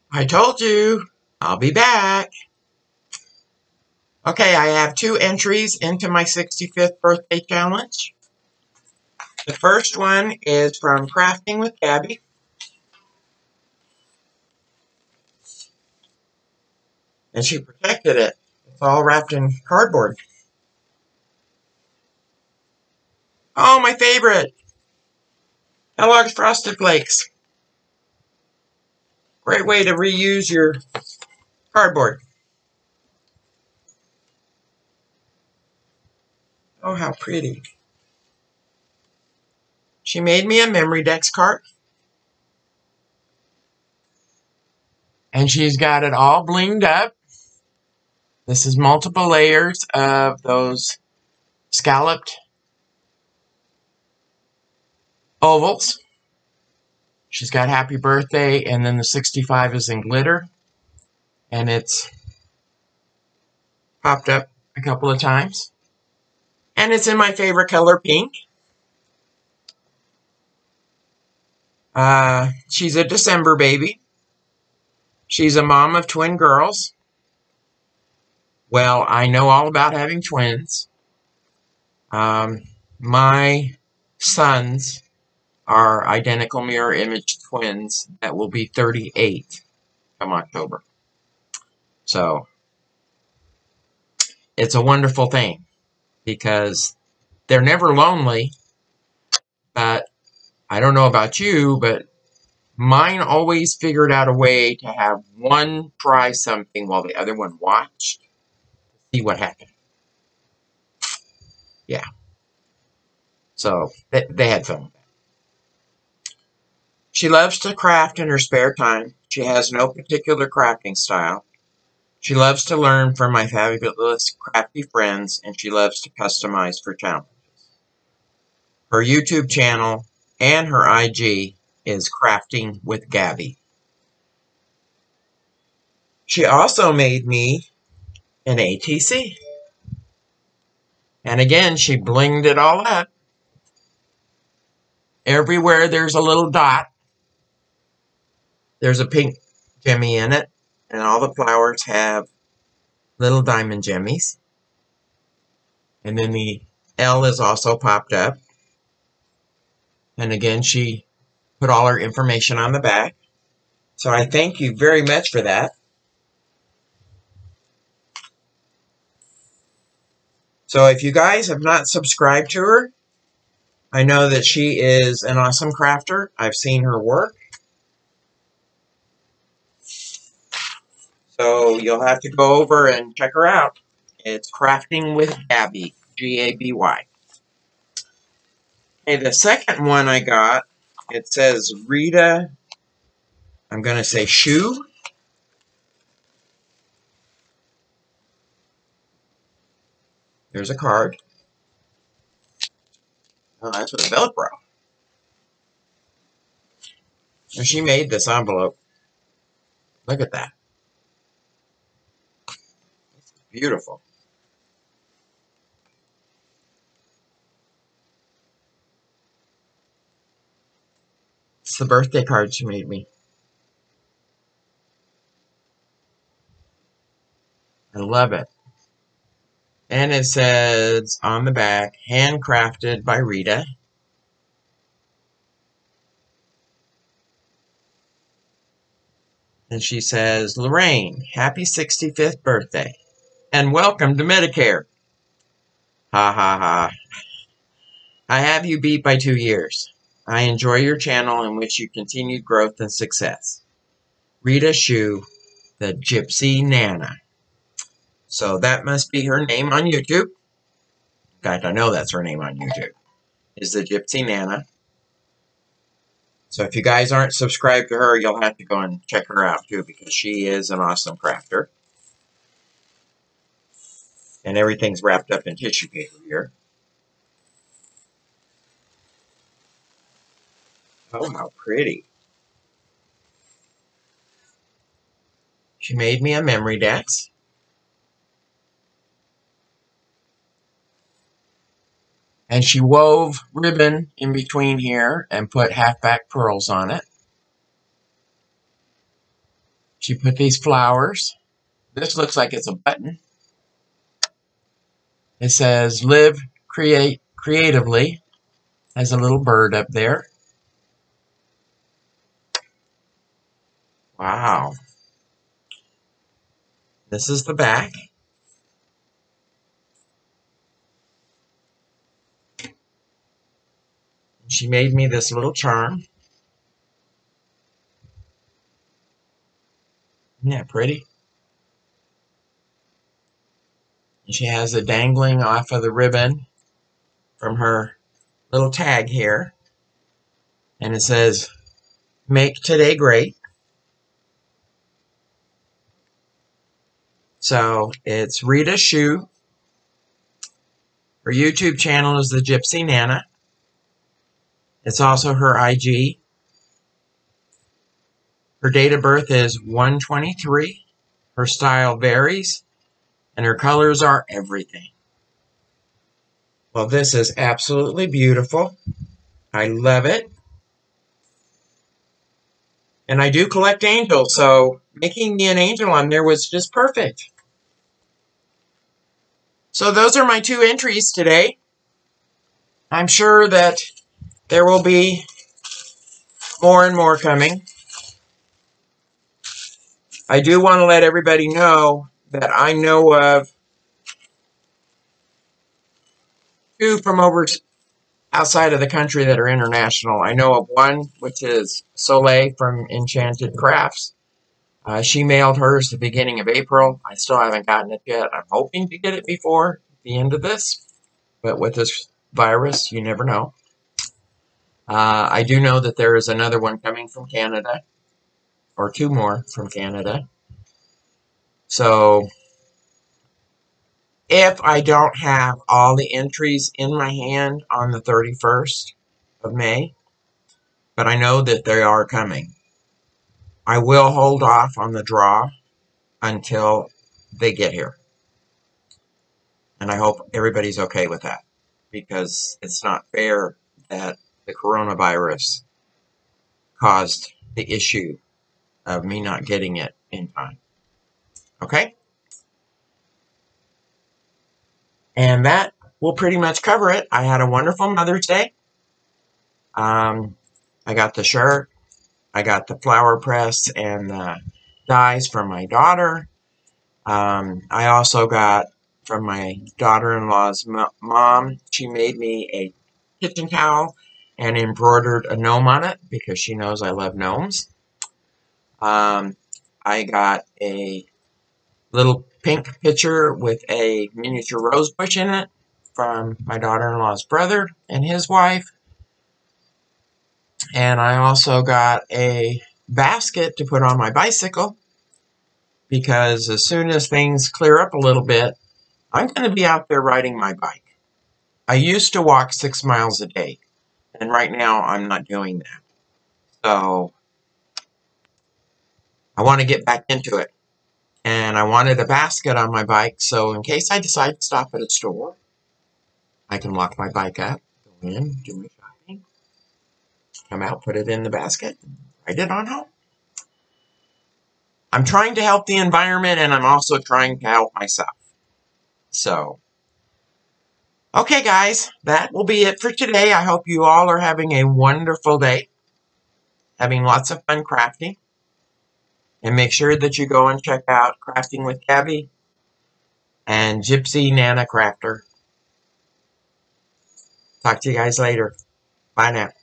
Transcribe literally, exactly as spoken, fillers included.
I told you, I'll be back. Okay, I have two entries into my sixty-fifth birthday challenge. The first one is from Crafting with Gabby. And she protected it. It's all wrapped in cardboard. Oh, my favorite! Kellogg's Frosted Flakes. Great way to reuse your cardboard. Oh, how pretty. She made me a Memorydex cart. And she's got it all blinged up. This is multiple layers of those scalloped ovals. She's got Happy Birthday, and then the sixty-five is in glitter. And it's popped up a couple of times. And it's in my favorite color, pink. Uh, she's a December baby. She's a mom of twin girls. Well, I know all about having twins. Um, my sons are identical mirror image twins that will be thirty-eight come October. So, it's a wonderful thing because they're never lonely, but I don't know about you, but mine always figured out a way to have one try something while the other one watched to see what happened. Yeah. So, they, they had fun with that. She loves to craft in her spare time. She has no particular crafting style. She loves to learn from my fabulous crafty friends, and she loves to customize for challenges. Her YouTube channel and her I G is Crafting with Gabby. She also made me an A T C. And again, she blinged it all up. Everywhere there's a little dot, there's a pink gemmy in it, and all the flowers have little diamond gemmies. And then the L is also popped up. And again, she put all her information on the back. So I thank you very much for that. So if you guys have not subscribed to her, I know that she is an awesome crafter. I've seen her work. So you'll have to go over and check her out. It's Crafting with Gabby, G A B Y. Okay, the second one I got, it says Rita, I'm going to say Shoe. There's a card. Oh, that's with Velcro. And she made this envelope. Look at that. It's beautiful. It's the birthday card she made me. I love it. And it says on the back, handcrafted by Rita. And she says, Lorraine, happy sixty-fifth birthday. And welcome to Medicare. Ha ha ha. I have you beat by two years. I enjoy your channel in which you continued growth and success. Rita Shoe, the Gypsy Nana. So that must be her name on YouTube. In fact, I know that's her name on YouTube. Is the Gypsy Nana. So if you guys aren't subscribed to her, you'll have to go and check her out too, because she is an awesome crafter. And everything's wrapped up in tissue paper here. Oh, how pretty. She made me a Memorydex. And she wove ribbon in between here and put half-back pearls on it. She put these flowers. This looks like it's a button. It says, live, create, creatively. Has a little bird up there. Wow. This is the back. She made me this little charm. Isn't that pretty? And she has it dangling off of the ribbon from her little tag here. And it says, make today great. So it's Rita Shu. Her YouTube channel is the Gypsy Nana. It's also her I G. Her date of birth is one twenty-three. Her style varies. And her colors are everything. Well, this is absolutely beautiful. I love it. And I do collect angels, so making me an angel on there was just perfect. So those are my two entries today. I'm sure that there will be more and more coming. I do want to let everybody know that I know of two from over outside of the country that are international. I know of one, which is Soleil from Enchanted Crafts. Uh, she mailed hers the beginning of April. I still haven't gotten it yet. I'm hoping to get it before the end of this. But with this virus, you never know. Uh, I do know that there is another one coming from Canada, or two more from Canada. So if I don't have all the entries in my hand on the thirty-first of May, but I know that they are coming, I will hold off on the draw until they get here. And I hope everybody's okay with that, because it's not fair that the coronavirus caused the issue of me not getting it in time. Okay? And that will pretty much cover it. I had a wonderful Mother's Day. Um, I got the shirt. I got the flower press and the dies from my daughter. Um, I also got from my daughter-in-law's mom. She made me a kitchen towel and embroidered a gnome on it because she knows I love gnomes. Um, I got a little pink pitcher with a miniature rose bush in it from my daughter-in-law's brother and his wife. And I also got a basket to put on my bicycle, because as soon as things clear up a little bit, I'm going to be out there riding my bike. I used to walk six miles a day, and right now I'm not doing that. So I want to get back into it. And I wanted a basket on my bike, so in case I decide to stop at a store, I can lock my bike up, go in, do my shopping, come out, put it in the basket, and ride it on home. I'm trying to help the environment, and I'm also trying to help myself. So, okay, guys, that will be it for today. I hope you all are having a wonderful day, having lots of fun crafting. And make sure that you go and check out Crafting with Gabby and Gypsy Nana Crafter. Talk to you guys later. Bye now.